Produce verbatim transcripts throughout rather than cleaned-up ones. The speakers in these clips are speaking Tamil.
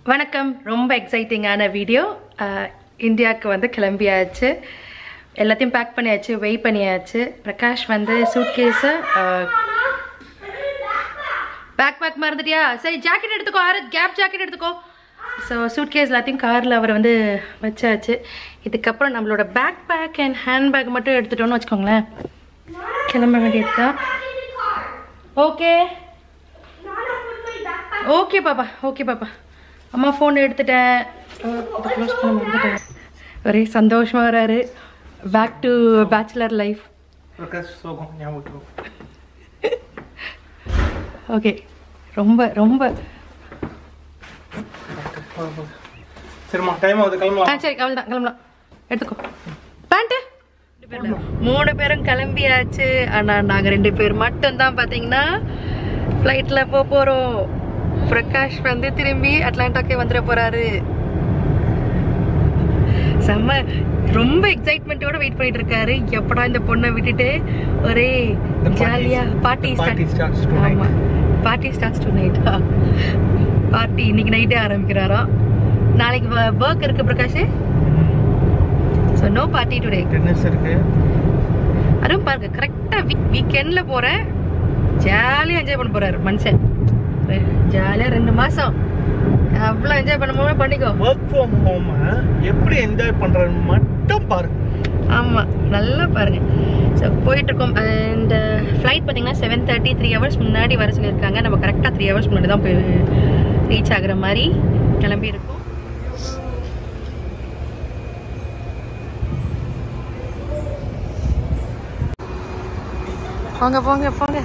வணக்கம். ரொம்ப எக்ஸைட்டிங்கான வீடியோ. இந்தியாவுக்கு வந்து கிளம்பியாச்சு, எல்லாத்தையும் பேக் பண்ணியாச்சு, வெயிட் பண்ணியாச்சு. பிரகாஷ் வந்து சூட்கேஸை பேக் பேக் மறந்துட்டியா? சரி, ஜாக்கெட் எடுத்துக்கோ, ஆறு கேப் ஜாக்கெட் எடுத்துக்கோ. ஸோ சூட்கேஸ் எல்லாத்தையும் காரில் அவர் வந்து வச்சாச்சு. இதுக்கப்புறம் நம்மளோட backpack and handbag மட்டும் எடுத்துட்டோன்னு வச்சுக்கோங்களேன், கிளம்ப வேண்டியது தான். ஓகே ஓகே பாப்பா, ஓகே பாப்பா. அம்மா ஃபோன் எடுத்துட்டேன், க்ளோஸ் பண்ண வந்துட்டேன். ஒரே சந்தோஷமாக வராரு. Back to bachelor life. Okay, ரொம்ப ரொம்ப சரிம்மா, டைம் ஆகுது, கிளம்பலாம். ஆ சரி, அவ்வளோதான், கிளம்பலாம். எடுத்துக்கோ பேண்ட்டு. மூணு பேரும் கிளம்பியாச்சு. ஆனால் நாங்கள் ரெண்டு பேர் மட்டும்தான் பார்த்தீங்கன்னா ஃப்ளைட்டில் போக போகிறோம். பிரகாஷ் வந்து திரும்பி அட்லாண்டாக்கே வந்துட போறாரு. செம்ம, ரொம்ப எக்ஸைட்மெண்ட்டோட வெயிட் பண்ணிட்டு இருக்காரு. எப்படா இந்த பொண்ணை விட்டுட்டு ஒரே ஜாலியா பார்ட்டி ஸ்டார்ட். ஆமா, party starts tonight. Party இன்னைக்கு நைட்டே ஆரம்பிக்கிறாராம். நாளைக்கு ஒர்க் இருக்கு Prakash. So no party today. அதுவும் பாருங்க, கரெக்டா வீக்கெண்ட்ல போறேன், ஜாலியா என்ஜாய் பண்ண போறாரு மனுஷன். ஜாலியா ரெண்டு மாசம் அவ்வளோ என்ஜாய் பண்ணும்போது பண்ணிக்கோ. ஒர்க் ஃப்ரம் ஹோம் எப்படி என்ஜாய் பண்றேன்னு மட்டும் பாருங்க. ஆமா, நல்லா பாருங்க. ஸோ போயிட்டு இருக்கோம். அண்ட் ஃப்ளைட் பார்த்தீங்கன்னா செவன் தேர்ட்டி த்ரீ ஹவர்ஸ் முன்னாடி வர சொல்லியிருக்காங்க. நம்ம கரெக்டாக த்ரீ ஹவர்ஸ் முன்னாடி தான் போய் ரீச் ஆகுற மாதிரி கிளம்பி இருக்கோம். போங்க போங்க போங்க.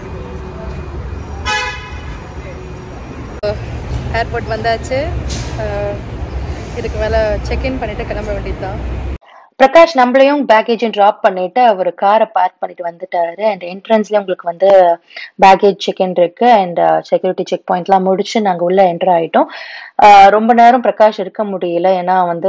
ஏர்போர்ட் வந்தாச்சு. இதுக்கு மேலே செக்இன் பண்ணிட்டு கிளம்ப வேண்டியது தான். பிரகாஷ் நம்மளையும் பேக்கேஜும் ட்ராப் பண்ணிட்டு அவர் காரை பார்க் பண்ணிட்டு வந்துட்டாரு. அண்ட் என்ட்ரன்ஸ்லேயே உங்களுக்கு வந்து பேக்கேஜ் செக்இன் இருக்கு. அண்ட் செக்யூரிட்டி செக் பாயிண்ட்லாம் முடிச்சு நாங்கள் உள்ள என்டர் ஆகிட்டோம். ரொம்ப நேரம் பிரகாஷ் இருக்க முடியல, ஏன்னா வந்து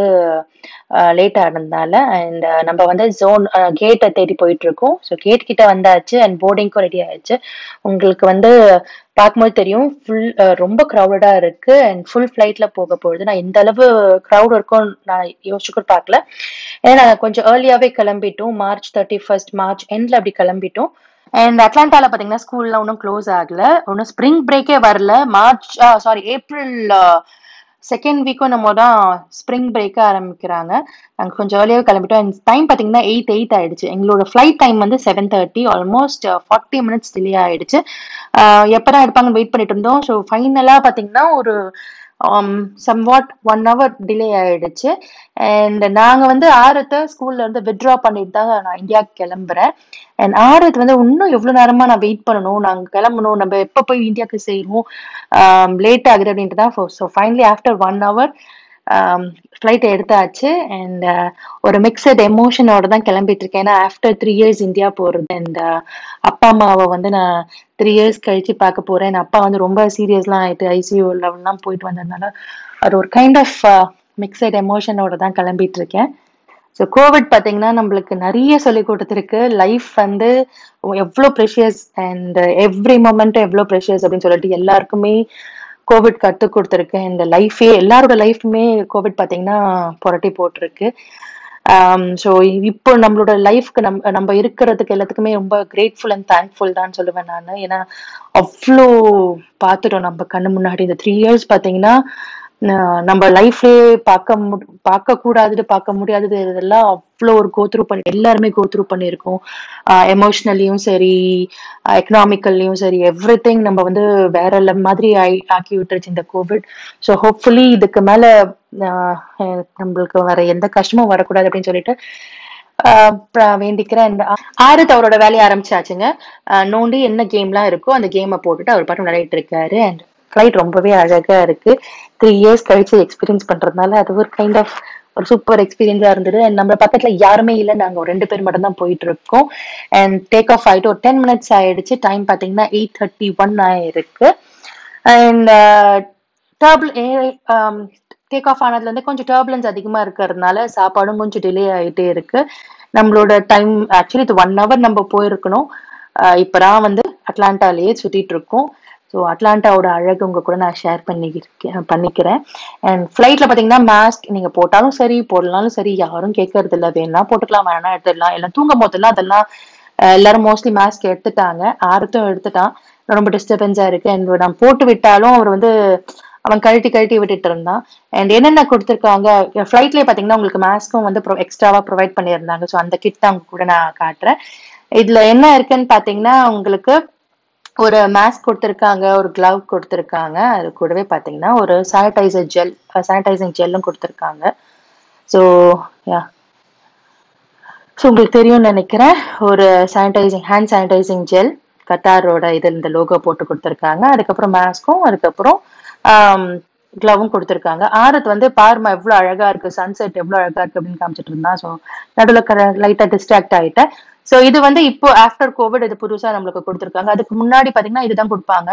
லேட் ஆனதுனால. அண்ட் நம்ம வந்து ஜோன் கேட்டை தேடி போயிட்டு இருக்கோம். ஸோ கேட் கிட்ட வந்தாச்சு. அண்ட் போர்டிங்க்கும் ரெடி ஆயிடுச்சு. உங்களுக்கு வந்து பார்க்கும்போது தெரியும், ஃபுல் ரொம்ப க்ரௌடடா இருக்கு. அண்ட் ஃபுல் ஃபிளைட்ல போக போகுது. நான் இந்த அளவு க்ரௌட் இருக்கும் நான் யோசிச்சு கூட பார்க்கல. ஏன்னா நாங்கள் கொஞ்சம் ஏர்லியாவே கிளம்பிட்டோம். மார்ச் தேர்ட்டி ஃபர்ஸ்ட் மார்ச் எண்ட்ல அப்படி கிளம்பிட்டோம். அண்ட் அட்லாண்டால பாத்தீங்கன்னா ஸ்கூல்லாம் ஒன்றும் க்ளோஸ் ஆகல, ஒன்றும் ஸ்ப்ரிங் பிரேக்கே வரல. மார்ச் சாரி ஏப்ரல் செகண்ட் வீக்கும் நம்ம தான் ஸ்ப்ரிங் பிரேக்க ஆரம்பிக்கிறாங்க. நாங்கள் கொஞ்சம் ஏர்லியாவே கிளம்பிட்டோம். டைம் பார்த்தீங்கன்னா எயிட் எயிட் ஆயிடுச்சு. எங்களோட ஃப்ளைட் டைம் வந்து seven thirty almost forty minutes delay ஆயிடுச்சு. எப்பதான் எடுப்பாங்கன்னு வெயிட் பண்ணிட்டு இருந்தோம். ஸோ ஃபைனலா பார்த்தீங்கன்னா ஒரு சம்வாட் ஒன் ஹவர் டிலே ஆயிடுச்சு. அண்ட் நாங்கள் வந்து ஆரத்தை ஸ்கூல்ல இருந்து வித்ட்ரா பண்ணிட்டு தான் நான் இந்தியாவுக்கு கிளம்புறேன். அண்ட் ஆரத் வந்து இன்னும் எவ்வளவு நேரமா நான் வெயிட் பண்ணணும், நாங்கள் கிளம்பணும், நம்ம எப்போ போய் இந்தியாவுக்கு செய்யணும், லேட் ஆகுது அப்படின்ட்டு தான். So finally after one hour ஃப்ளைட்டை எடுத்தாச்சு. அண்ட் ஒரு மிக்சட் எமோஷனோட தான் கிளம்பிட்டு இருக்கேன். ஏன்னா ஆஃப்டர் த்ரீ இயர்ஸ் இந்தியா போறது. அண்ட் அப்பா அம்மாவை வந்து நான் த்ரீ இயர்ஸ் கழிச்சு பார்க்க போறேன். அப்பா வந்து ரொம்ப சீரியஸ்லாம் ஆயிட்டு ஐசியூ லெவல்லாம் போயிட்டு வந்ததுனால அது ஒரு கைண்ட் ஆஃப் மிக்சட் எமோஷனோட தான் கிளம்பிட்டு இருக்கேன். ஸோ கோவிட் பார்த்தீங்கன்னா நம்மளுக்கு நிறைய சொல்லி கொடுத்துருக்கு. லைஃப் வந்து எவ்வளோ ப்ரெஷியஸ் அண்ட் எவ்ரி மொமெண்ட் எவ்வளோ ப்ரெஷியஸ் அப்படின்னு சொல்லிட்டு எல்லாருக்குமே கோவிட் கற்றுக் கொடுத்துருக்கு. இந்த லைஃபே எல்லாரோட லைஃப்புமே கோவிட் பார்த்தீங்கன்னா புரட்டி போட்டிருக்கு. ஸோ இப்போ நம்மளோட லைஃப்க்கு நம்ம நம்ம இருக்கிறதுக்கு எல்லாத்துக்குமே ரொம்ப கிரேட்ஃபுல் அண்ட் தேங்க்ஃபுல் தான் சொல்லுவேன் நான். ஏன்னா அவ்வளோ பார்த்துட்டோம் நம்ம கண்ணு முன்னாடி. இந்த த்ரீ இயர்ஸ் பார்த்தீங்கன்னா நம்ம லைஃப்லயே பார்க்க மு பார்க்க கூடாதுன்னு பார்க்க முடியாதது இதெல்லாம் அவ்வளோ ஒரு கோத்ரூ பண்ணி எல்லாருமே கோத்ரூ பண்ணியிருக்கோம். எமோஷ்னலியும் சரி, எக்கனாமிக்கல்லையும் சரி, எவ்ரி திங் நம்ம வந்து வேற மாதிரி ஆகி ஆக்கி விட்டுருச்சு இந்த கோவிட். ஸோ ஹோப்ஃபுல்லி இதுக்கு மேல நம்மளுக்கு வேற எந்த கஷ்டமும் வரக்கூடாது அப்படின்னு சொல்லிட்டு வேண்டிக்கிறேன். ஆரத் அவரோட வேலையை ஆரம்பிச்சாச்சுங்க. நோண்டி என்ன கேம்லாம் இருக்கோ அந்த கேமை போட்டுட்டு அவர் பாட்டு விளையாடிட்டு இருக்காரு. அண்ட் ஃப்ளைட் ரொம்பவே அழகா இருக்கு. த்ரீ இயர்ஸ் கழிச்சு எக்ஸ்பீரியன்ஸ் பண்றதுனால அது ஒரு கைண்ட் ஆஃப் ஒரு சூப்பர் எக்ஸ்பீரியன்ஸா இருந்தது. அண்ட் நம்ம பக்கத்துல யாருமே இல்லை, நாங்க ஒரு ரெண்டு பேர் மட்டும் தான் போயிட்டு இருக்கோம். அண்ட் டேக் ஆஃப் ஆயிட்டு ஒரு டென் மினிட்ஸ் ஆயிடுச்சு. டைம் பாத்தீங்கன்னா எயிட் தேர்ட்டி ஒன் ஆயிருக்கு. அண்ட் டர்புல் டேக் ஆஃப் ஆனதுல இருந்து கொஞ்சம் டர்புலன்ஸ் அதிகமா இருக்கிறதுனால சாப்பாடும் கொஞ்சம் டிலே ஆயிட்டே இருக்கு. நம்மளோட டைம் ஆக்சுவலி இது ஒன் ஹவர் நம்ம போயிருக்கணும். இப்பதான் வந்து அட்லாண்டாலேயே சுத்திட்டு இருக்கோம். ஸோ அட்லாண்டாவோட அழகு உங்க கூட நான் ஷேர் பண்ணிக்கிறேன் பண்ணிக்கிறேன் அண்ட் ஃப்ளைட்ல பாத்தீங்கன்னா மாஸ்க் நீங்க போட்டாலும் சரி போடலாலும் சரி யாரும் கேட்கறது இல்லை, வேணா போட்டுக்கலாம் வேணா எடுத்துடலாம். எல்லாம் தூங்கும் போதெல்லாம் அதெல்லாம் எல்லாரும் மோஸ்ட்லி மாஸ்க் எடுத்துட்டாங்க, ஆரத்தும் எடுத்துட்டான். ரொம்ப டிஸ்டர்பன்ஸா இருக்கு. அண்ட் நான் போட்டு விட்டாலும் அவர் வந்து அவன் கழட்டி கழட்டி விட்டுட்டு இருந்தான். அண்ட் என்னென்ன கொடுத்துருக்காங்க ஃபிளைட்லயே பாத்தீங்கன்னா உங்களுக்கு மாஸ்க்கும் வந்து எக்ஸ்ட்ராவா ப்ரொவைட் பண்ணியிருந்தாங்க. ஸோ அந்த கிட் தான் கூட நான் காட்டுறேன். இதுல என்ன இருக்குன்னு பாத்தீங்கன்னா உங்களுக்கு ஒரு மாஸ்க் கொடுத்துருக்காங்க, ஒரு கிளவ் கொடுத்துருக்காங்க, அது கூடவே பாத்தீங்கன்னா ஒரு சானிடைசர் ஜெல் சானிடைசிங் ஜெல்லும் கொடுத்துருக்காங்க. ஸோ யா ஸோ உங்களுக்கு தெரியும்னு நினைக்கிறேன், ஒரு சானிடைசிங் ஹேண்ட் சானிடைசிங் ஜெல் கத்தாரோட இது இந்த லோகோ போட்டு கொடுத்துருக்காங்க. அதுக்கப்புறம் மாஸ்க்கும் அதுக்கப்புறம் கிளவும் கொடுத்துருக்காங்க. ஆரத் வந்து பார்மா எவ்வளவு அழகா இருக்கு, சன்செட் எவ்வளவு அழகா இருக்கு அப்படின்னு காமிச்சிட்டு இருந்தான். ஸோ நடுவில் லைட்டா டிஸ்ட்ராக்ட் ஆயிட்டேன். ஸோ இது வந்து இப்போ ஆஃப்டர் கோவிட் இது புதுசா நம்மளுக்கு கொடுத்துருக்காங்க. அதுக்கு முன்னாடி பாத்தீங்கன்னா இதுதான் கொடுப்பாங்க.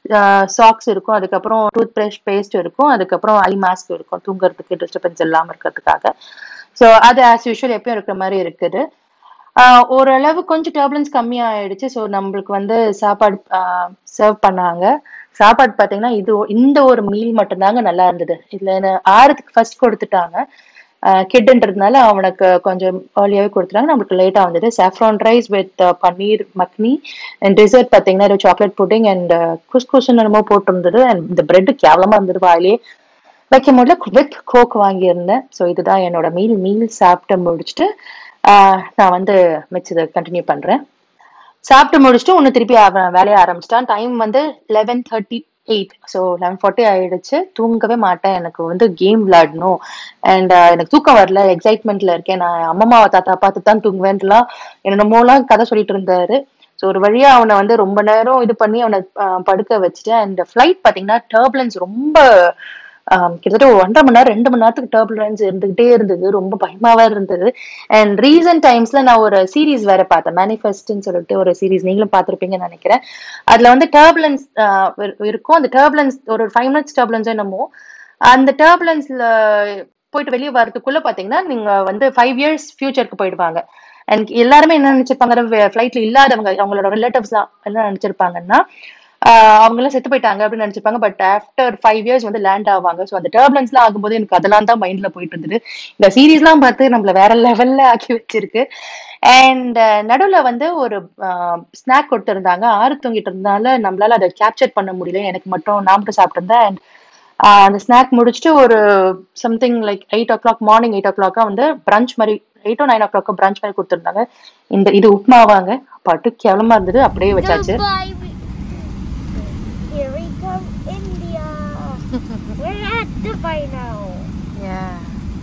சாக்ஸ் இருக்கும், அதுக்கப்புறம் டூத் பிரஷ் பேஸ்ட் இருக்கும், அதுக்கப்புறம் ஐ மாஸ்க் இருக்கும் தூங்குறதுக்கு டிஸ்டர்பன்ஸ் இல்லாம இருக்கிறதுக்காக. ஸோ அது ஆஸ் யூஷுவல் எப்பயும் இருக்கிற மாதிரி இருக்குது. ஆஹ் ஓரளவு கொஞ்சம் டர்புலன்ஸ் கம்மியா ஆயிடுச்சு. ஸோ நம்மளுக்கு வந்து சாப்பாடு சர்வ் பண்ணாங்க. சாப்பாடு பாத்தீங்கன்னா இது இந்த ஒரு மீல் மட்டும்தாங்க நல்லா இருந்தது. இதுல ஆறுக்கு ஃபர்ஸ்ட் கொடுத்துட்டாங்க, கிட்ன்றதுனால அவனுக்கு கொஞ்சம் ஏர்லியாவே கொடுத்துட்டாங்க, நம்மளுக்கு லேட்டா வந்தது. Saffron rice with paneer makhani and dessert பாத்தீங்கன்னா சாக்லேட் புட்டிங் அண்ட் குஸ்குஸ் என்னமோ போட்டிருந்தது. அண்ட் இந்த பிரெட் கேவலமா இருந்தது, வாயிலே வைக்கும் போதுல வித் கோக் வாங்கியிருந்தேன். ஸோ இதுதான் என்னோட மீல். மீல் சாப்பிட்டு முடிச்சுட்டு ஆஹ் நான் வந்து மிச்சதை கண்டினியூ பண்றேன். சாப்பிட்டு முடிச்சுட்டு ஒன்னு திருப்பி வேலையை ஆரம்பிச்சிட்டான். டைம் வந்து eleven thirty eight so eleven forty ஆயிடுச்சு. தூங்கவே மாட்டேன், எனக்கு வந்து கேம் விளையாடணும் அண்ட் எனக்கு தூக்கம் வரல, எக்ஸைட்மெண்ட்ல இருக்கேன், நான் அம்மாவை தாத்தா பார்த்து தான் தூங்குவேன்லாம் என்னென்னமோலாம் கதை சொல்லிட்டு இருந்தாரு. ஸோ ஒரு வழியா அவனை வந்து ரொம்ப நேரம் இது பண்ணி அவனை படுக்க வச்சுட்டேன். அண்ட் ஃபிளைட் பாத்தீங்கன்னா டர்புலன்ஸ் ரொம்ப கிட்டத்தட்ட ஒன்றரை மணி நேரம் ரெண்டு மணி நேரத்துக்கு டர்புலன்ஸ் இருந்துகிட்டே இருந்தது, ரொம்ப பயமாவே இருந்தது. அண்ட் ரீசன்ட் டைம்ஸ்ல நான் ஒரு சீரீஸ் வேற பார்த்தேன், மேனிஃபெஸ்ட்னு சொல்லிட்டு ஒரு சீரீஸ், நீங்களும் பார்த்திருப்பீங்கன்னு நினைக்கிறேன். அதுல வந்து டர்புலன்ஸ் இருக்கும். அந்த டர்புலன்ஸ் ஒரு ஃபைவ் மினிட்ஸ் டர்புலன்ஸ் என்னமோ, அந்த டர்புலன்ஸ்ல போயிட்டு வெளியே வரதுக்குள்ள பாத்தீங்கன்னா நீங்க வந்து ஃபைவ் இயர்ஸ் ஃபியூச்சருக்கு போயிடுவாங்க. அண்ட் எல்லாருமே என்ன நினைச்சிருப்பாங்க, ஃபிளைட்ல இல்லாதவங்க அவங்களோட ரிலேட்டிவ்ஸ் எல்லாம் என்ன நினைச்சிருப்பாங்கன்னா அவங்க எல்லாம் செத்து போயிட்டாங்க அப்படின்னு நினைச்சிருப்பாங்க. பட் ஆஃப்டர் ஃபைவ் இயர்ஸ் வந்து லேண்ட் ஆவாங்க. ஸோ அந்த டர்புலன்ஸ் எல்லாம் ஆகும்போது எனக்கு அதெல்லாம் தான் மைண்ட்ல போயிட்டு இருந்தது. இந்த சீரீஸ் எல்லாம் பார்த்து நம்மள வேற லெவல்ல ஆக்கி வச்சிருக்கு. அண்ட் நடுவுல வந்து ஒரு ஸ்நாக் கொடுத்துருந்தாங்க. ஆறு தூங்கிட்டு இருந்தால நம்மளால அதை கேப்சர் பண்ண முடியல, எனக்கு மட்டும் நான் மட்டும் சாப்பிட்டு இருந்தேன். அண்ட் அந்த ஸ்நாக் முடிச்சுட்டு ஒரு something like eight o'clock morning eight ஓ கிளாக்கா வந்து பிரஞ்ச் மாதிரி eight or nine o'clock brunch மாதிரி கொடுத்துருந்தாங்க. இந்த இது உப்மாவாங்க, பட்டு கேவலமா இருந்தது, அப்படியே வச்சாச்சு. Here we come, India. We're at Dubai now. Yeah.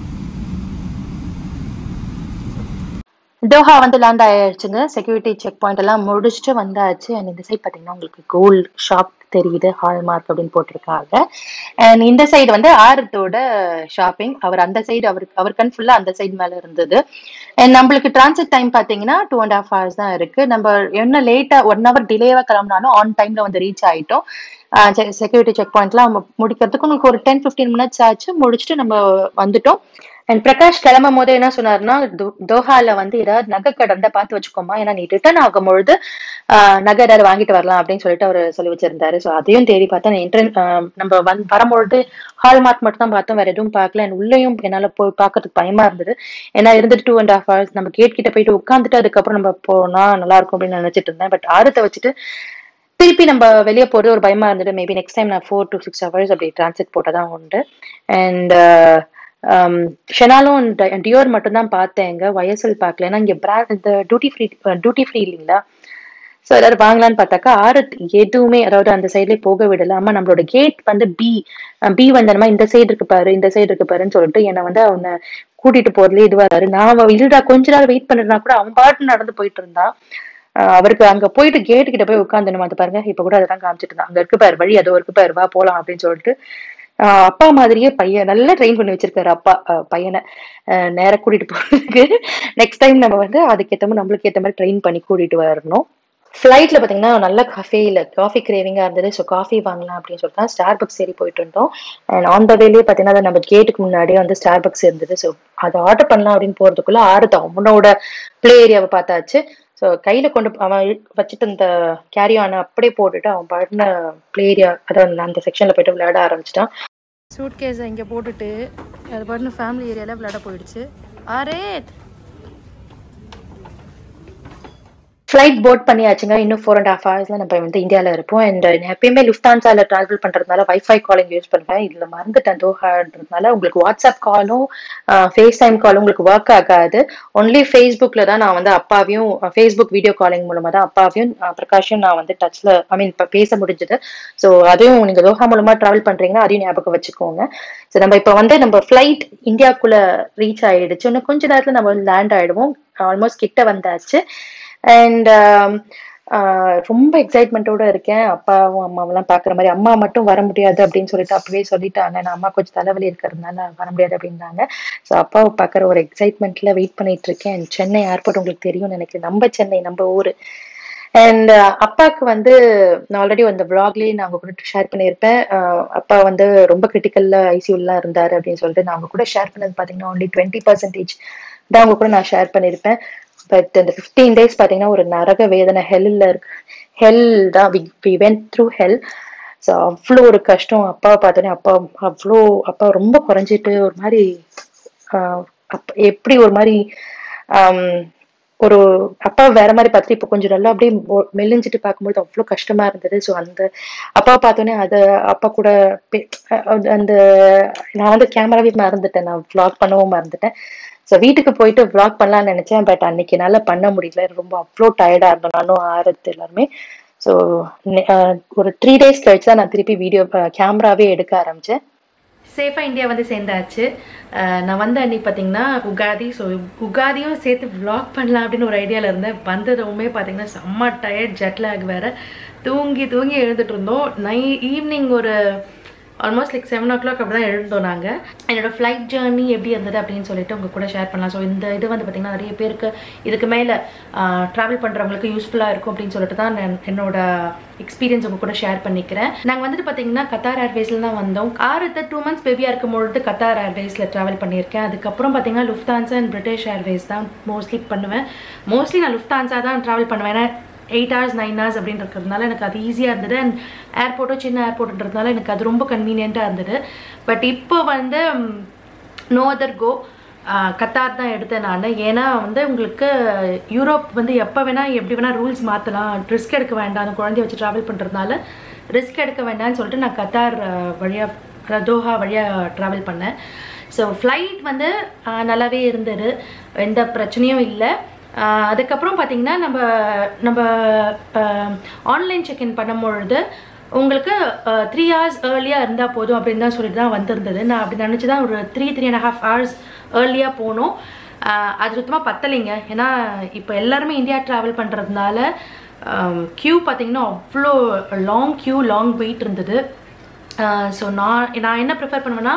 Doha வந்து லேண்ட் ஆயிடுச்சுங்க. செக்யூரிட்டி செக் பாயிண்ட் எல்லாம் முடிச்சுட்டு வந்தாச்சு. அண்ட் இந்த சைட் பாத்தீங்கன்னா உங்களுக்கு கோல்ட் ஷாப் தெரியுது, ஹால்மார்க் அப்படின்னு போட்டிருக்காங்க. அண்ட் இந்த சைடு வந்து ஆரத்தோட ஷாப்பிங், அவர் அந்த சைடு அவருக்கு அவர் கண் ஃபுல்லா அந்த சைடு மேல இருந்தது. அண்ட் நம்மளுக்கு டிரான்சிட் டைம் பாத்தீங்கன்னா டூ அண்ட் ஹாஃப் ஹவர்ஸ் தான் இருக்கு. நம்ம என்ன லேட்டா ஒன் ஹவர் டிலேவா கிளம்பினாலும் ஆன் டைம்ல வந்து ரீச் ஆயிட்டோம். செக்யூரிட்டி செக் பாயிண்ட்லாம் முடிக்கிறதுக்கு உங்களுக்கு ஒரு டென் பிப்டீன் மினிட்ஸ் ஆச்சு. முடிச்சுட்டு நம்ம வந்துட்டோம். அண்ட் பிரகாஷ் கிளம்பும் போது என்ன சொன்னாருன்னா, தோஹால வந்து ஏதாவது நகை கடை பார்த்து வச்சுக்கோமா, ஏன்னா நீ ரிட்டர்ன் ஆகும் பொழுது ஆஹ் நகை ஏதாவது வாங்கிட்டு வரலாம் அப்படின்னு சொல்லிட்டு அவர் சொல்லி வச்சிருந்தாரு. ஸோ அதையும் தேடி பார்த்தேன். நம்ம வந்து வரும்பொழுது ஹால்மார்க் மட்டும் தான் பார்த்தோம், வேற எதுவும் பார்க்கல. அண்ட் உள்ளேயும் என்னால போய் பார்க்கறதுக்கு பயமா இருந்தது. ஏன்னா இருந்துட்டு டூ அண்ட் ஹாஃப் ஹவர்ஸ் நம்ம கேட் கிட்ட போயிட்டு உட்காந்துட்டு அதுக்கப்புறம் நம்ம போனா நல்லா இருக்கும் அப்படின்னு நினைச்சிட்டு இருந்தேன். பட் ஆரத்தை வச்சுட்டு திருப்பி நம்ம வெளியே போறது ஒரு பயமா இருந்தது. மேபி நெக்ஸ்ட் டைம் நான் ஃபோர் டு சிக்ஸ் ஹவர்ஸ் அப்படி டிரான்சிட் போட்டதான் உண்டு. அண்ட் ஷெனாலும் டியோர் மட்டும் தான் பார்த்தேங்க, ஒய்எஸ்எல் பார்க்கல. ஏன்னா இங்க பிராண்ட் இந்த டியூட்டி ஃப்ரீ டியூட்டி ஃப்ரீ இல்லைங்களா, ஸோ ஏதாவது வாங்கலான்னு பார்த்தாக்கா ஆரத் எதுவுமே, அதாவது அந்த சைட்லேயே போக விடல. ஆமா நம்மளோட கேட் வந்து பி பி வந்து நம்ம இந்த சைடு இருக்கு பாரு இந்த சைடு இருக்கு பாருன்னு சொல்லிட்டு என்னை வந்து அவனை கூட்டிட்டு போறதுல இதுவாரு. நான் இல்லடா கொஞ்ச நேரம் வெயிட் பண்ணிருந்தா கூட அவன் பாட்டு நடந்து போயிட்டு இருந்தான். அவருக்கு அங்க போயிட்டு கேட்டு கிட்ட போய் உட்காந்துணும். அது பாருங்க இப்ப கூட அதெல்லாம் காமிச்சிட்டு இருந்தான், அங்க இருக்கு பாரு வழி, அதோ இருக்கு பாரு, வா போலாம் அப்படின்னு சொல்லிட்டு. ஆஹ் அப்பா மாதிரியே பையன் நல்லா ட்ரெயின் பண்ணி வச்சிருக்காரு அப்பா பையனை நேரம் கூட்டிட்டு போறதுக்கு. நெக்ஸ்ட் டைம் நம்ம வந்து அதுக்கேற்ற மாதிரி நம்மளுக்கு ஏற்ற மாதிரி ட்ரெயின் பண்ணி கூட்டிட்டு வரணும். ஃபிளைட்ல பாத்தீங்கன்னா நல்ல காஃபி இல்ல காஃபி கிரேவிங்கா இருந்தது. ஸோ காஃபி வாங்கலாம் அப்படின்னு சொல்லிட்டு தான் ஸ்டார் பக்ஸ் ஏறி போயிட்டு இருந்தோம். அண்ட் ஆன் த வேலயே பாத்தீங்கன்னா நம்ம கேட்டுக்கு முன்னாடியே வந்து ஸ்டார் பக்ஸ் இருந்தது. ஸோ அதை ஆர்டர் பண்ணலாம் அப்படின்னு போறதுக்குள்ள ஆறுது அவனோட பிளே ஏரியாவை பார்த்தாச்சு. ஸோ கையில் கொண்டு அவன் வச்சுட்டு அந்த கேரி ஆனை அப்படியே போட்டுட்டு அவன் பாடின ப்ளே ஏரியா அதான் அந்த செக்ஷனில் போய்ட்டு விளையாட ஆரம்பிச்சிட்டான். சூட் கேஸை இங்கே போட்டுட்டு அது பாட்டுன்னு ஃபேமிலி ஏரியாவில் விளையாட போயிடுச்சு. அரே ஃப்ளைட் போர்ட் பண்ணியாச்சுங்க. இன்னும் ஃபோர் அண்ட் ஹாஃப் ஹவர்ஸ்ல நம்ம வந்து இந்தியாவில் இருப்போம். அண்ட் எப்பயுமே லுஃப்தான்சால ட்ராவல் பண்றதுனால வைஃபை காலிங் யூஸ் பண்ணுவேன். இதுல மறந்துட்டேன் தோஹான்றதுனால உங்களுக்கு வாட்ஸ்அப் காலும் ஃபேஸ் டைம் காலும் உங்களுக்கு ஒர்க் ஆகாது. ஒன்லி ஃபேஸ்புக்ல தான் நான் வந்து அப்பாவையும் ஃபேஸ்புக் வீடியோ காலிங் மூலமா தான் அப்பாவையும் பிரகாஷையும் நான் வந்து டச்ல ஐ மீன் இப்போ பேச முடிஞ்சது. ஸோ அதையும் நீங்க தோஹா மூலமா ட்ராவல் பண்றீங்கன்னா அதையும் ஞாபகம் வச்சுக்கோங்க. ஸோ நம்ம இப்போ வந்து நம்ம ஃபிளைட் இந்தியாவுக்குள்ள ரீச் ஆயிடுச்சு. இன்னும் கொஞ்ச நேரத்துல நம்ம லேண்ட் ஆயிடுவோம். ஆல்மோஸ்ட் கிட்ட வந்தாச்சு. அண்ட் ரொம்ப எக்ஸைட்மெண்ட்டோட இருக்கேன். அப்பாவும் அம்மாவெல்லாம் பாக்குற மாதிரி. அம்மா மட்டும் வர முடியாது அப்படின்னு சொல்லிட்டு அப்பவே சொல்லிட்டாங்க. நான் அம்மா கொஞ்சம் தலைவலி இருக்கிறதுனால வர முடியாது அப்படின்னாங்க. ஸோ அப்பாவை பாக்குற ஒரு எக்ஸைட்மெண்ட்ல வெயிட் பண்ணிட்டு இருக்கேன். சென்னை ஏர்போர்ட் உங்களுக்கு தெரியும் நினைக்கிறேன். நம்ம சென்னை நம்ம ஊரு. அண்ட் அப்பாவுக்கு வந்து நான் ஆல்ரெடி அந்த விளாக்லயே நான் அவங்க கூட ஷேர் பண்ணியிருப்பேன். அப்பா வந்து ரொம்ப கிரிட்டிக்கல்ல ஐசியூலாம் இருந்தாரு அப்படின்னு சொல்லிட்டு நான் அவங்க கூட ஷேர் பண்ணது பாத்தீங்கன்னா ஒன்லி டுவெண்ட்டி பர்சன்டேஜ் தான் அவங்க கூட நான் ஷேர் பண்ணியிருப்பேன். பட் இந்த ஃபிஃப்டீன் டேஸ் பார்த்தீங்கன்னா ஒரு நரக வேதனை ஹெல்ல இருக்கு. ஹெல் தான் we went through hell. So அவ்வளோ ஒரு கஷ்டம். அப்பாவை பார்த்தோன்னே அப்பா அவ்வளோ அப்பா ரொம்ப குறைஞ்சிட்டு ஒரு மாதிரி எப்படி ஒரு மாதிரி ஒரு அப்பா வேற மாதிரி பார்த்துட்டு இப்போ கொஞ்சம் நல்லா அப்படியே மெல்லிஞ்சிட்டு பார்க்கும்போது அவ்வளோ கஷ்டமா இருந்தது. ஸோ அந்த அப்பாவை பார்த்தோன்னே அதை அப்பா கூட அந்த நான் வந்து கேமராவே மறந்துட்டேன். நான் விளாக் பண்ணவும் மறந்துட்டேன். ஸோ வீட்டுக்கு போயிட்டு விளாக் பண்ணலாம்னு நினைச்சேன். பட் அன்னைக்கு என்னால் பண்ண முடியல. ரொம்ப அவ்வளோ டயர்டா இருந்தோம் நானும் ஆரத்து எல்லாருமே. ஸோ ஒரு த்ரீ டேஸ் கழிச்சு தான் நான் திருப்பி வீடியோ கேமராவே எடுக்க ஆரம்பிச்சேன். சேஃபாக இந்தியா வந்து சேர்ந்தாச்சு. நான் வந்த அன்னைக்கு பார்த்தீங்கன்னா உகாதி. ஸோ உகாதியும் சேர்த்து விளாக் பண்ணலாம் அப்படின்னு ஒரு ஐடியாவில் இருந்தேன். வந்ததுமே பார்த்தீங்கன்னா செம்ம டயர்ட், ஜெட்லாக் வேறு. தூங்கி தூங்கி எழுந்துட்டு இருந்தோம். நை ஈவினிங் ஒரு almost like seven o'clock அப்படி தான் எழுந்தோம் நாங்கள். என்னோட ஃப்ளைட் ஜேர்னி எப்படி இருந்தது அப்படின்னு சொல்லிட்டு உங்கள் கூட ஷேர் பண்ணலாம். ஸோ இந்த இது வந்து பார்த்திங்கன்னா நிறைய பேருக்கு இதுக்கு மேலே ட்ராவல் பண்ணுறவங்களுக்கு யூஸ்ஃபுல்லாக இருக்கும் அப்படின்னு சொல்லிட்டு தான் நான் என்னோட எக்ஸ்பீரியன்ஸ் உங்கள் கூட ஷேர் பண்ணிக்கிறேன். நாங்கள் வந்துட்டு பார்த்தீங்கன்னா கத்தார் ஏர்வேஸில் தான் வந்தோம். ஆறுத்த டூ மந்த்ஸ் பேபியாக இருக்கும்பொழுது கத்தார் ஏர்வேஸில் ட்ராவல் பண்ணியிருக்கேன். அதுக்கப்புறம் பார்த்தீங்கன்னா லுஃப்தான்சா அண்ட் பிரிட்டிஷ் ஏர்வேஸ் தான் மோஸ்ட்லி பண்ணுவேன். மோஸ்ட்லி நான் லுஃப்தான்சா தான் ட்ராவல் பண்ணுவேன். ஏன்னா எயிட் ஹவர்ஸ் நைன் ஹவர்ஸ் அப்படின்னு இருக்கிறதுனால எனக்கு அது ஈஸியாக இருந்தது. அண்ட் ஏர்போர்ட்டும் சின்ன ஏர்போர்ட்ன்றதுனால எனக்கு அது ரொம்ப கன்வீனியண்ட்டாக இருந்தது. பட் இப்போ வந்து நோ அதர் கோ கத்தார் தான் எடுத்தேன் நான். ஏன்னா வந்து உங்களுக்கு யூரோப் வந்து எப்போ வேணால் எப்படி வேணால் ரூல்ஸ் மாற்றலாம், ரிஸ்க் எடுக்க வேண்டாம். அந்த குழந்தைய வச்சு ட்ராவல் பண்ணுறதுனால ரிஸ்க் எடுக்க வேண்டாம்னு சொல்லிட்டு நான் கத்தார் வழியாக தோஹா வழியாக ட்ராவல் பண்ணேன். ஸோ ஃப்ளைட் வந்து நல்லாவே இருந்தது, எந்த பிரச்சனையும் இல்லை. அதுக்கப்புறம் பார்த்தீங்கன்னா நம்ம நம்ம ஆன்லைன் செக்இன் பண்ணும்பொழுது உங்களுக்கு த்ரீ ஹவர்ஸ் ஏர்லியாக இருந்தால் போதும் அப்படின்னு தான் சொல்லிட்டு தான் வந்திருந்தது. நான் அப்படி நினச்சி தான் ஒரு three three and half hours ஏர்லியாக போனோம். அது சுத்தமாக பத்தலைங்க. ஏன்னா இப்போ எல்லாருமே இந்தியா ட்ராவல் பண்ணுறதுனால க்யூ பார்த்தீங்கன்னா அவ்வளோ லாங் க்யூ, லாங் வெயிட் இருந்தது. ஸோ நான் நான் என்ன ப்ரிஃபர் பண்ணுவேன்னா,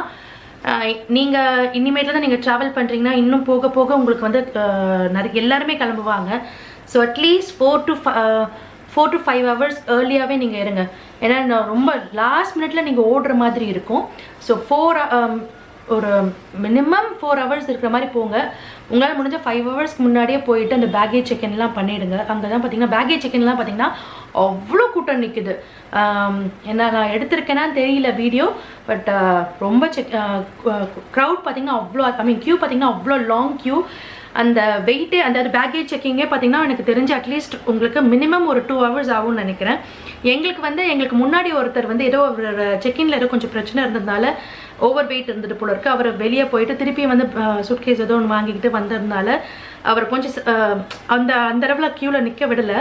நீங்கள் இனிமேட்டில் தான் நீங்கள் ட்ராவல் பண்ணுறீங்கன்னா இன்னும் போக போக உங்களுக்கு வந்து நிறைய எல்லாருமே கிளம்புவாங்க. So at least four to four to five hours ஏர்லியாகவே நீங்கள் இருங்க. ஏன்னா ரொம்ப லாஸ்ட் மினிட்ல நீங்கள் ஓடுற மாதிரி இருக்கும். ஸோ ஃபோர் ஒரு மினிமம் ஃபோர் ஹவர்ஸ் இருக்கிற மாதிரி போங்க. உங்களால் முடிஞ்ச ஃபைவ் ஹவர்ஸ்க்கு முன்னாடியே போயிட்டு அந்த பேக்கேஜ் செக்இன்லாம் பண்ணிவிடுங்க. அங்கே தான் பார்த்தீங்கன்னா பேக்கேஜ் செக்இன்லாம் பார்த்தீங்கன்னா அவ்வளோ கூட்டம் நிற்குது. ஏன்னா நான் எடுத்திருக்கேனான்னு தெரியல வீடியோ, பட் ரொம்ப செக் க்ரௌட் பார்த்தீங்கன்னா அவ்வளோ, ஐ மீன் க்யூ பார்த்தீங்கன்னா அவ்வளோ லாங் க்யூ. அந்த வெயிட்டே அந்த பேக்கேஜ் செக்கிங்கே பார்த்தீங்கன்னா எனக்கு தெரிஞ்சு அட்லீஸ்ட் உங்களுக்கு மினிமம் ஒரு டூ ஹவர்ஸ் ஆகும்னு நினைக்கிறேன். எங்களுக்கு வந்து எங்களுக்கு முன்னாடி ஒருத்தர் வந்து ஏதோ ஒரு செக்இன்ல ஏதோ கொஞ்சம் பிரச்சனை இருந்ததுனால ஓவர் வெயிட் இருந்துட்டு போல இருக்கு. அவர் வெளியே போயிட்டு திருப்பியும் வந்து சூட்கேஸ் ஏதோ ஒன்று வாங்கிக்கிட்டு வந்ததுனால அவர் கொஞ்சம் அந்த அந்த அளவில் க்யூவில் நிற்க விடலை,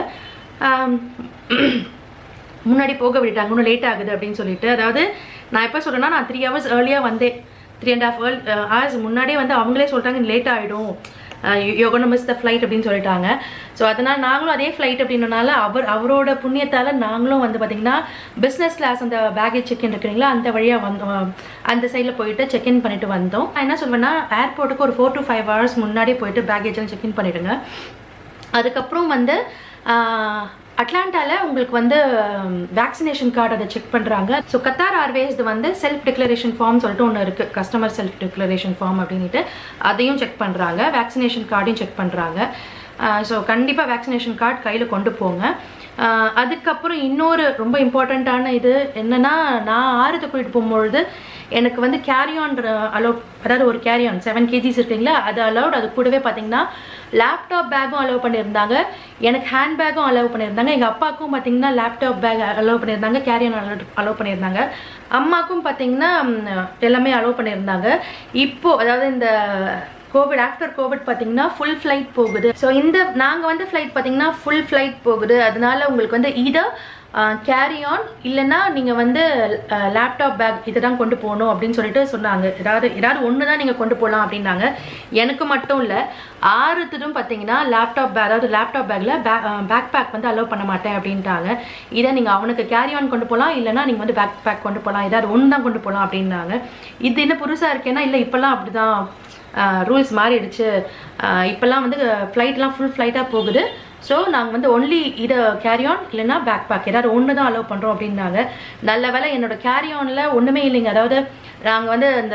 முன்னாடி போக விட்டாங்க. இன்னும் லேட் ஆகுது அப்படின்னு சொல்லிட்டு. அதாவது நான் எப்போ சொல்கிறேன்னா, நான் த்ரீ ஹவர்ஸ் ஏர்லியாக வந்தேன். த்ரீ அண்ட் ஹாஃப் ஹவர்ஸ் முன்னாடியே வந்து அவங்களே சொல்லிட்டாங்க லேட் ஆகிடும், you gonna miss the flight அப்படின்னு சொல்லிட்டாங்க. ஸோ அதனால் நாங்களும் அதே ஃப்ளைட் அப்படின்றனால அவர் அவரோட புண்ணியத்தால் நாங்களும் வந்து பார்த்திங்கன்னா பிஸ்னஸ் கிளாஸ் அந்த பேக்கேஜ் செக்இன் இருக்கிறீங்களா அந்த வழியாக வந்தோம். அந்த சைடில் போயிட்டு செக்இன் பண்ணிட்டு வந்தோம். நான் என்ன சொல்வேன்னா, ஏர்போர்ட்டுக்கு ஒரு ஃபோர் டு ஃபைவ் ஹவர்ஸ் முன்னாடியே போயிட்டு பேக்கேஜெல்லாம் செக்இன் பண்ணிவிடுங்க. அதுக்கப்புறம் வந்து அட்லாண்டாவில் உங்களுக்கு வந்து வேக்சினேஷன் கார்டு அதை செக் பண்ணுறாங்க. ஸோ கத்தார் ஏர்வேஸ் வந்து செல்ஃப் டிக்ளரேஷன் ஃபார்ம் சொல்லிட்டு ஒன்று இருக்குது, கஸ்டமர் செல்ஃப் டிக்ளரேஷன் ஃபார்ம் அப்படின்ட்டு அதையும் செக் பண்ணுறாங்க, வேக்சினேஷன் கார்டையும் செக் பண்ணுறாங்க. ஸோ கண்டிப்பாக வேக்சினேஷன் கார்டு கையில் கொண்டு போங்க. அதுக்கப்புறம் இன்னொரு ரொம்ப இம்பார்ட்டண்ட்டான இது என்னென்னா, நான் ஆறுத்தை கூட்டிகிட்டு போகும்பொழுது எனக்கு வந்து கேரியான் அலோவ், அதாவது ஒரு கேரியான் செவன் கேஜிஸ் இருக்குங்களா, அது அலோவ்ட். அது கூடவே பார்த்தீங்கன்னா லேப்டாப் பேக்கும் அலோவ் பண்ணியிருந்தாங்க, எனக்கு ஹேண்ட் பேக்கும் அலோவ் பண்ணியிருந்தாங்க, எங்கள் அப்பாவுக்கும் பார்த்தீங்கன்னா லேப்டாப் பேக் அலோவ் பண்ணியிருந்தாங்க, கேரியான் அலோவ் பண்ணியிருந்தாங்க, அம்மாவுக்கும் பார்த்தீங்கன்னா எல்லாமே அலோவ் பண்ணியிருந்தாங்க. இப்போது அதாவது இந்த கோவிட் ஆஃப்டர் கோவிட் பார்த்தீங்கன்னா ஃபுல் ஃப்ளைட் போகுது. ஸோ இந்த நாங்கள் வந்து ஃப்ளைட் பார்த்தீங்கன்னா ஃபுல் ஃப்ளைட் போகுது. அதனால உங்களுக்கு வந்து இதை கேரி ஆன் இல்லைன்னா நீங்கள் வந்து லேப்டாப் பேக் இதை தான் கொண்டு போகணும் அப்படின்னு சொல்லிட்டு சொன்னாங்க. ஏதாவது ஏதாவது ஒன்று தான் நீங்கள் கொண்டு போகலாம் அப்படின்னாங்க. எனக்கு மட்டும் இல்லை, ஆறுத்துடும் பார்த்தீங்கன்னா லேப்டாப் பேக், அதாவது லேப்டாப் பேக்கில் பேக் பேக் பேக் வந்து அலோவ் பண்ண மாட்டேன் அப்படின்ட்டாங்க. இதை நீங்கள் அவனுக்கு கேரி ஆன் கொண்டு போகலாம், இல்லைனா நீங்கள் வந்து பேக் பேக் கொண்டு போகலாம், ஏதாவது ஒன்று தான் கொண்டு போகலாம் அப்படின்னாங்க. இது என்ன புதுசாக இருக்கேன்னா, இல்லை இப்போல்லாம் அப்படி தான் ரூல்ஸ் மாறிடுச்சு, இப்போல்லாம் வந்து ஃப்ளைட்லாம் ஃபுல் ஃப்ளைட்டாக போகுது. ஸோ நாங்கள் வந்து ஒன்லி இதை கேரி ஆன் இல்லைன்னா பேக் பேக் ஏதாவது ஒன்று தான் அலோவ் பண்ணுறோம் அப்படின்னாங்க. நல்ல வேலை என்னோட கேரி ஆனில் ஒன்றுமே இல்லைங்க. அதாவது நாங்கள் வந்து அந்த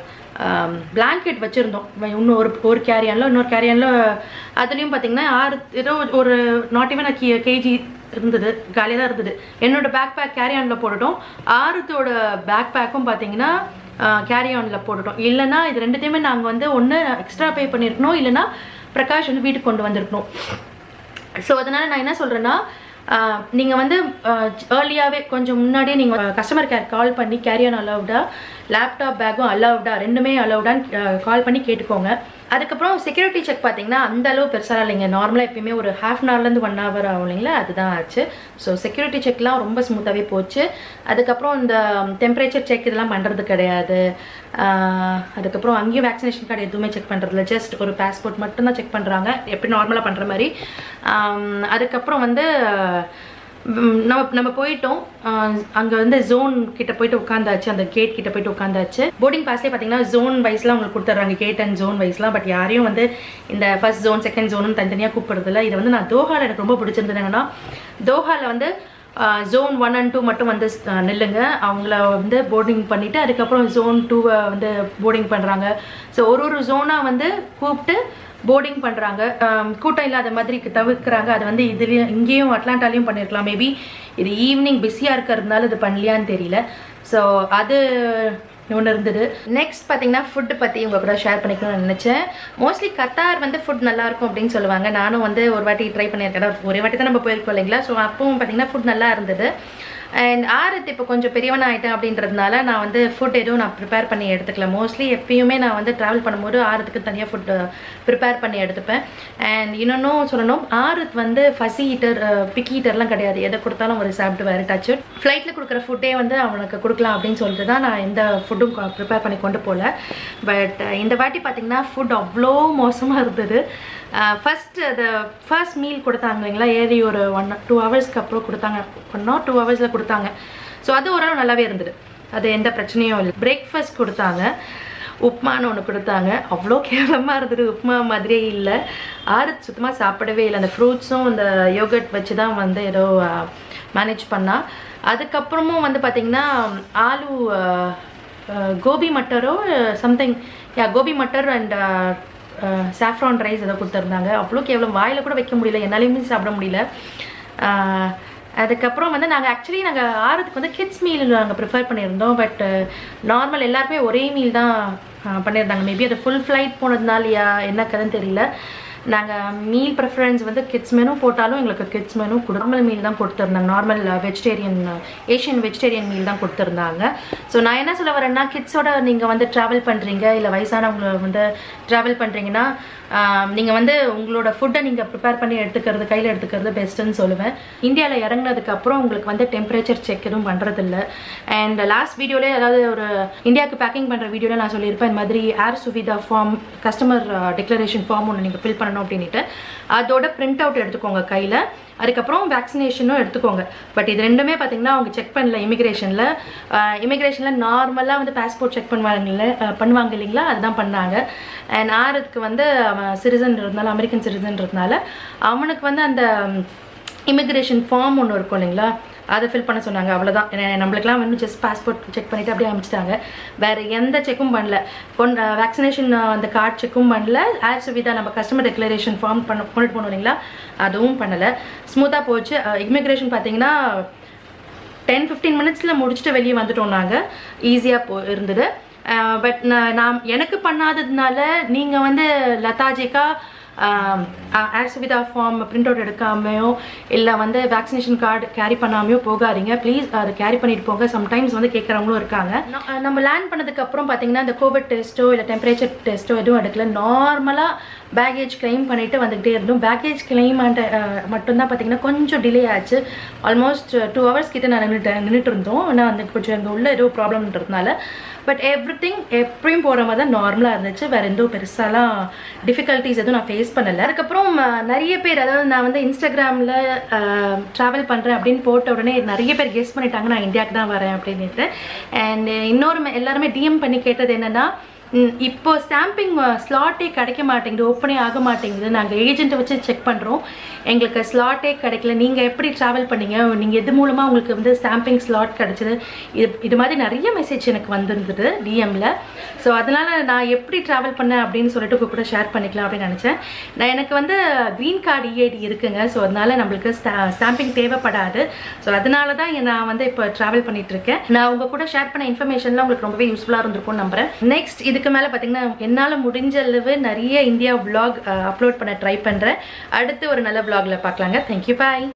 பிளாங்கெட் வச்சுருந்தோம் இன்னும் ஒரு ஒரு கேரியானில், இன்னொரு கேரியானில் அதுலேயும் பார்த்தீங்கன்னா ஆறு ஏதோ ஒரு நாட் ஈவன் கே கேஜி இருந்தது, காலியாக தான் இருந்தது. என்னோட பேக் பேக் கேரியானில் போட்டுட்டோம், ஆறுத்தோட பேக் பேக்கும் பார்த்தீங்கன்னா கேரி ஆனில் போட்டுட்டோம். இல்லைனா இது ரெண்டுத்தையுமே நாங்கள் வந்து ஒன்று எக்ஸ்ட்ரா பே பண்ணியிருக்கணும், இல்லைனா பிரகாஷ் வந்து வீட்டுக்கு கொண்டு வந்திருக்கணும். ஸோ அதனால் நான் என்ன சொல்கிறேன்னா, நீங்கள் வந்து ஏர்லியாகவே கொஞ்சம் முன்னாடியே நீங்கள் கஸ்டமர் கேர் கால் பண்ணி கேரி ஆன் அலவுடா, லேப்டாப் பேக்கும் அலவுடா, ரெண்டுமே அலவுடான்னு கால் பண்ணி கேட்டுக்கோங்க. அதுக்கப்புறம் செக்யூரிட்டி செக் பார்த்தீங்கன்னா அந்த அளவு பெருசாக இல்லைங்க. நார்மலாக எப்பயுமே ஒரு ஹாஃப் அன் ஹவர்லேருந்து ஒன் ஹவர் ஆகும் இல்லைங்களா, அதுதான் ஆச்சு. ஸோ செக்யூரிட்டி செக்லாம் ரொம்ப ஸ்மூத்தாகவே போச்சு. அதுக்கப்புறம் இந்த டெம்பரேச்சர் செக் இதெல்லாம் பண்ணுறது கிடையாது. அதுக்கப்புறம் அங்கேயும் வேக்சினேஷன் கார்டு எதுவுமே செக் பண்ணுறதில்ல, ஜஸ்ட் ஒரு பாஸ்போர்ட் மட்டும்தான் செக் பண்ணுறாங்க, எப்படி நார்மலாக பண்ணுற மாதிரி. அதுக்கப்புறம் வந்து நம்ம நம்ம போயிட்டோம், அங்கே வந்து ஜோன் கிட்ட போயிட்டு உட்காந்தாச்சு, அந்த கேட் கிட்ட போயிட்டு உட்காந்தாச்சு. போர்டிங் பாஸ்லேயே பார்த்தீங்கன்னா ஜோன் வைஸ்லாம் உங்களுக்கு கொடுத்துட்றாங்க, கேட் அண்ட் ஜோன் வைஸ்லாம். பட் யாரையும் வந்து இந்த ஃபர்ஸ்ட் ஜோன் செகண்ட் ஜோனுன்னு தனித்தனியாக கூப்பிடுறதில்ல. இதை வந்து நான் தோஹாவில் எனக்கு ரொம்ப பிடிச்சிருந்தது என்னன்னா, தோஹாவில் வந்து ஜோன் ஒன் அண்ட் டூ மட்டும் வந்து நில்லுங்க, அவங்கள வந்து போர்டிங் பண்ணிவிட்டு அதுக்கப்புறம் ஜோன் டூவை வந்து போர்டிங் பண்ணுறாங்க. ஸோ ஒரு ஒரு ஜோனாக வந்து கூப்பிட்டு போர்டிங் பண்ணுறாங்க, கூட்டம் இல்லாத மாதிரி தவிர்க்கிறாங்க. அது வந்து இதுலேயும் இங்கேயும் அட்லாண்டாலையும் பண்ணியிருக்கலாம். மேபி இது ஈவினிங் பிஸியாக இருக்கிறதுனால இது பண்ணலையான்னு தெரியல. ஸோ அது ஒன்று இருந்தது. நெக்ஸ்ட் பார்த்தீங்கன்னா ஃபுட்டு பற்றி உங்கள் கூட ஷேர் பண்ணிக்கணும்னு நினச்சேன். மோஸ்ட்லி கத்தார் வந்து ஃபுட் நல்லாயிருக்கும் அப்படின்னு சொல்லுவாங்க. நானும் வந்து ஒரு வாட்டி ட்ரை பண்ணியிருக்கேன், ஒரே வாட்டி தான் நம்ம போயிருக்கோம் இல்லைங்களா. ஸோ அப்பவும் பார்த்தீங்கன்னா ஃபுட் நல்லா இருந்தது. அண்ட் ஆறுத்து இப்போ கொஞ்சம் பெரியவனாக ஆகிட்டேன் அப்படின்றதுனால நான் வந்து ஃபுட் எதுவும் நான் ப்ரிப்பேர் பண்ணி எடுத்துக்கல. மோஸ்ட்லி எப்பயுமே நான் வந்து ட்ராவல் பண்ணும்போது ஆறுத்துக்கு தனியாக ஃபுட்டு ப்ரிப்பேர் பண்ணி எடுத்துப்பேன். அண்ட் இன்னொன்றும் சொல்லணும், ஆறுத்து வந்து ஃபசி ஈட்டர் பிக் ஈட்டர்லாம் கிடையாது, எதை கொடுத்தாலும் ஒரு சாப்பிட்டு வேறு டச்சு. ஃப்ளைட்டில் கொடுக்குற ஃபுட்டே வந்து அவனுக்கு கொடுக்கலாம் அப்படின்னு சொல்லிட்டு தான் நான் எந்த ஃபுட்டும் ப்ரிப்பேர் பண்ணி கொண்டு போகல. பட் இந்த வாட்டி பார்த்திங்கன்னா ஃபுட் அவ்வளோ மோசமாக இருந்தது. ஃபர்ஸ்ட் அது ஃபர்ஸ்ட் மீல் கொடுத்தாங்க இல்லைங்களா, ஏறி ஒரு ஒன் டூ ஹவர்ஸ்க்கு அப்புறம் கொடுத்தாங்க, ஒன் ஆர் டூ ஹவர்ஸில் கொடுத்தாங்க. ஸோ அது ஓரளவு நல்லாவே இருந்தது, அது எந்த பிரச்சனையும் இல்லை. பிரேக்ஃபாஸ்ட் கொடுத்தாங்க, உப்மான்னு ஒன்று கொடுத்தாங்க, அவ்வளோ கேவலமாக இருந்தது, உப்மா மாதிரியே இல்லை. ஆறுத்து சுத்தமாக சாப்பிடவே இல்லை. அந்த ஃப்ரூட்ஸும் இந்த யோகர்ட் வச்சு தான் வந்து ஏதோ மேனேஜ் பண்ணால். அதுக்கப்புறமும் வந்து பார்த்திங்கன்னா ஆலு கோபி மட்டரோ something, yeah gobi matar and saffron rice ஏதோ கொடுத்துருந்தாங்க. அவ்வளோ கேவலம், வாயில் கூட வைக்க முடியல, என்னாலையுமே சாப்பிட முடியல. அதுக்கப்புறம் வந்து நாங்கள் ஆக்சுவலி நாங்கள் ஆறுத்துக்கு வந்து கிட்ஸ் மீல் நாங்கள் ப்ரிஃபர் பண்ணியிருந்தோம். பட் நார்மல் எல்லாருமே ஒரே மீல் தான் பண்ணியிருந்தாங்க. மேபி அது ஃபுல் ஃப்ளைட் போனதுனாலயா என்ன கதைன்னு தெரியல. நாங்கள் மீல் ப்ரிஃபரன்ஸ் வந்து கிட்ஸ் மெனு போட்டாலும் எங்களுக்கு கிட்ஸ் மெனு நார்மல் மீல் தான் கொடுத்துருந்தாங்க, normal vegetarian Asian vegetarian meal தான் கொடுத்துருந்தாங்க. ஸோ நான் என்ன சொல்ல வரேன்னா, கிட்ஸோட நீங்கள் வந்து ட்ராவல் பண்ணுறீங்க இல்லை வயசானவங்களை வந்து ட்ராவல் பண்ணுறீங்கன்னா நீங்கள் வந்து உங்களோட ஃபுட்டை நீங்கள் ப்ரிப்பேர் பண்ணி எடுத்துக்கிறது, கையில் எடுத்துக்கிறது பெஸ்ட்டுன்னு சொல்லுவேன். இந்தியாவில் இறங்கினதுக்கப்புறம் உங்களுக்கு வந்து டெம்பரேச்சர் செக் எதுவும் பண்ணுறதில்ல. அண்ட் லாஸ்ட் வீடியோலே, அதாவது ஒரு இந்தியாவுக்கு பேக்கிங் பண்ணுற வீடியோவில் நான் சொல்லியிருப்பேன், இந்த மாதிரி air Suvidha form customer declaration form ஒன்று நீங்கள் ஃபில் பண்ணணும் அப்படின்ட்டு. அதோட பிரிண்ட் அவுட் எடுத்துக்கோங்க கையில், அதுக்கப்புறம் வேக்சினேஷனும் எடுத்துக்கோங்க. பட் இது ரெண்டுமே பார்த்தீங்கன்னா அவங்க செக் பண்ணல இமிக்ரேஷனில். இமிக்ரேஷனில் நார்மலாக வந்து பாஸ்போர்ட் செக் பண்ணுவாங்கல்ல பண்ணுவாங்க இல்லைங்களா, அதுதான் பண்ணாங்க. அண்ட் ஆறுக்கு வந்து அவன் சிட்டிசன் இருந்தாலும் அமெரிக்கன் சிட்டிசன் இருந்தால அவனுக்கு வந்து அந்த இமிக்ரேஷன் ஃபார்ம் ஒன்று இருக்கும் இல்லைங்களா, அதை ஃபில் பண்ண சொன்னாங்க. அவ்வளோதான். நம்மளுக்குலாம் வந்து ஜஸ்ட் பாஸ்போர்ட் செக் பண்ணிவிட்டு அப்படியே அமைச்சிட்டாங்க. வேறு எந்த செக்கும் பண்ணல. கொண் வேக்சினேஷன் அந்த கார்டு செக்கும் பண்ணல. ஏர் சுவிதா நம்ம கஸ்டமர் டெக்ளரேஷன் ஃபார்ம் பண்ண கொண்டுட்டு போனோம் இல்லைங்களா, அதுவும் பண்ணலை. ஸ்மூத்தாக போச்சு. இமிக்ரேஷன் பார்த்தீங்கன்னா டென் ஃபிஃப்டீன் மினிட்ஸில் முடிச்சுட்டு வெளியே வந்துட்டோம். நாங்கள் ஈஸியாக போ இருந்தது. பட் நான் எனக்கு பண்ணாததுனால நீங்கள் வந்து லதாஜிக்கா air Suvidha form print out எடுக்காமையோ இல்லை வந்து வேக்சினேஷன் கார்டு கேரி பண்ணாமையோ போகாதீங்க ப்ளீஸ். அதை கேரி பண்ணிட்டு போங்க. சம்டைம்ஸ் வந்து கேட்குறவங்களும் இருக்காங்க. நம்ம லேண்ட் பண்ணதுக்கப்புறம் பார்த்தீங்கன்னா இந்த கோவிட் டெஸ்ட்டோ இல்லை டெம்பரேச்சர் டெஸ்ட்டோ எதுவும் எடுக்கல. நார்மலாக பேக்கேஜ் கிளைம் பண்ணிட்டு வந்துக்கிட்டே இருந்தோம். பேக்கேஜ் கிளைம் மட்டும்தான் பார்த்தீங்கன்னா கொஞ்சம் டிலே ஆச்சு. ஆல்மோஸ்ட் டூ ஹவர்ஸ் கிட்ட நான் நின்றுட்டு நின்றுட்டு இருந்தோம். ஆனால் வந்து கொஞ்சம் எங்கள் உள்ள ஏதோ ப்ராப்ளம்ன்றதுனால. பட் எவ்ரி திங் எப்பயும் போகிற மாதிரி தான் நார்மலாக இருந்துச்சு. வேறு எந்த பெருசாலாம் டிஃபிகல்ட்டிஸ் எதுவும் நான் ஃபேஸ் பண்ணலை. அதுக்கப்புறம் நிறைய பேர், அதாவது நான் வந்து இன்ஸ்டாகிராமில் ட்ராவல் பண்ணுறேன் அப்படின்னு போட்ட உடனே நிறைய பேர் கெஸ் பண்ணிட்டாங்க நான் இந்தியாவுக்கு தான் வரேன் அப்படின்ட்டு. அண்ட் இன்னொரு எல்லாருமே டிஎம் பண்ணி கேட்டது என்னென்னா, இப்போ ஸ்டாம்பிங் ஸ்லாட்டே கிடைக்க மாட்டேங்குது, ஓப்பனே ஆக மாட்டேங்குது. நாங்கள் ஏஜென்ட்டை வச்சு செக் பண்ணுறோம், எங்களுக்கு ஸ்லாட்டே கிடைக்கல. நீங்கள் எப்படி ட்ராவல் பண்ணீங்க, நீங்கள் எது மூலமாக உங்களுக்கு வந்து ஸ்டாம்பிங் ஸ்லாட் கிடச்சிது, இது இது மாதிரி நிறைய மெசேஜ் எனக்கு வந்திருந்தது டிஎம்மில். ஸோ அதனால் நான் எப்படி ட்ராவல் பண்ணேன் அப்படின்னு சொல்லிட்டு உங்கள் கூட ஷேர் பண்ணிக்கலாம் அப்படின்னு நினச்சேன். நான் எனக்கு வந்து க்ரீன் கார்டு இஐடி இருக்குங்க. ஸோ அதனால் நம்மளுக்கு ஸ்டா ஸ்டாம்பிங் தேவைப்படாது. ஸோ அதனால தான் நான் வந்து இப்போ ட்ராவல் பண்ணிட்டு இருக்கேன். நான் உங்கள் கூட ஷேர் பண்ண இன்ஃபர்மேஷன்லாம் உங்களுக்கு ரொம்பவே யூஸ்ஃபுல்லாக இருந்திருக்கும்னு நம்புறேன். நெக்ஸ்ட் இதுக்கு மேலே பார்த்தீங்கன்னா என்னால் முடிஞ்ச அளவு நிறைய இந்தியா விளாக் அப்லோட் பண்ண ட்ரை பண்ணுறேன். அடுத்து ஒரு நல்ல விளாகில் பார்க்கலாங்க. தேங்க்யூ, பாய்.